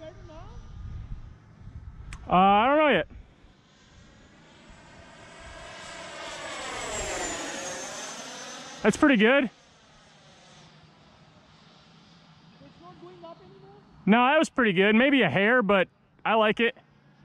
I don't know yet. That's pretty good. It's not going up anymore? No, that was pretty good. Maybe a hair, but I like it.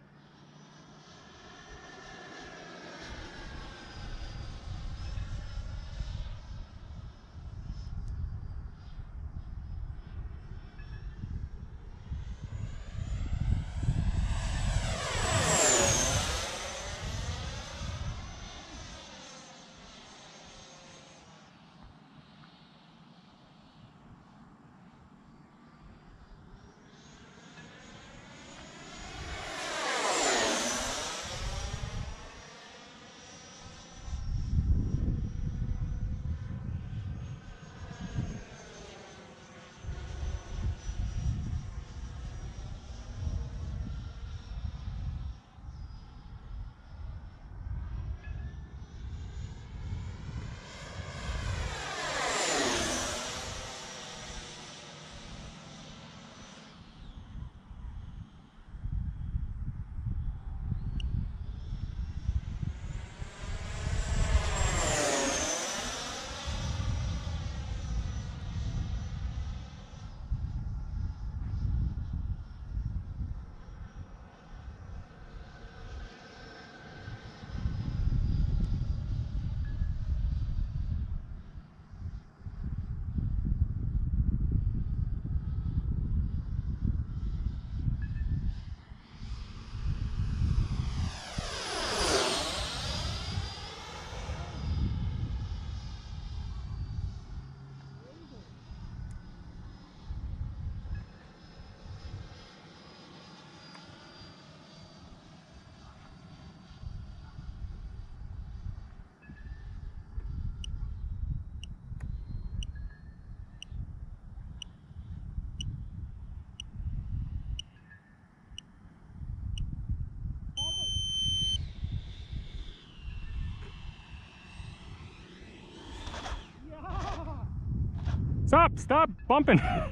Stop bumping. Yeah,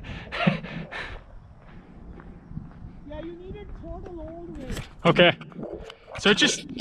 you need it throttle all the way. Okay. So it just